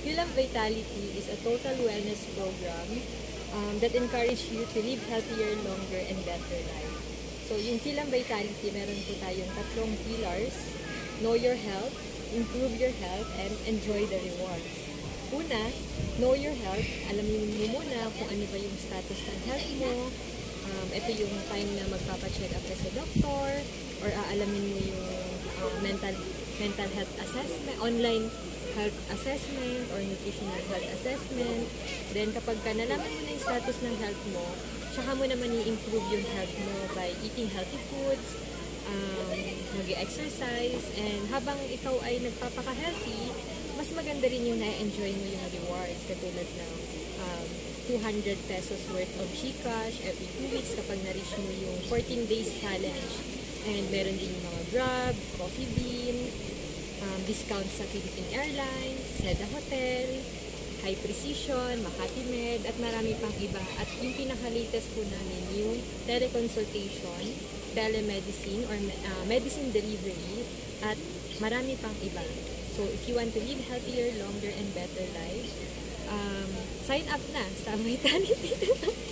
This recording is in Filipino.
Philam Vitality is a total wellness program that encourages you to live healthier, longer, and better life. So, yung Philam Vitality, meron po tayong tatlong pillars: know your health, improve your health, and enjoy the rewards. Una, know your health. Alamin mo muna kung ano ba yung status ng health mo. Ito yung time na magpapacheck up ka sa doktor, or aalamin mo yung mental health assessment, online health assessment, or nutritional health assessment. Then kapag nalaman mo na yung status ng health mo, tsaka mo naman i-improve yung health mo by eating healthy foods, mag-exercise, and habang ikaw ay nagpapaka-healthy, mas maganda rin yung na-enjoy mo yung rewards, katulad ng 200 pesos worth of GCash every 2 weeks kapag na-reach mo yung 14 days challenge. And meron din yung mga Grab, Coffee Bean, discounts sa Philippine Airlines, Seda Hotel, High Precision, Makati Med, at marami pang iba. At yung pinaka-latest po namin, yung teleconsultation, telemedicine, or medicine delivery, at marami pang iba. So, if you want to live healthier, longer, and better life, sign up na sa Vitality.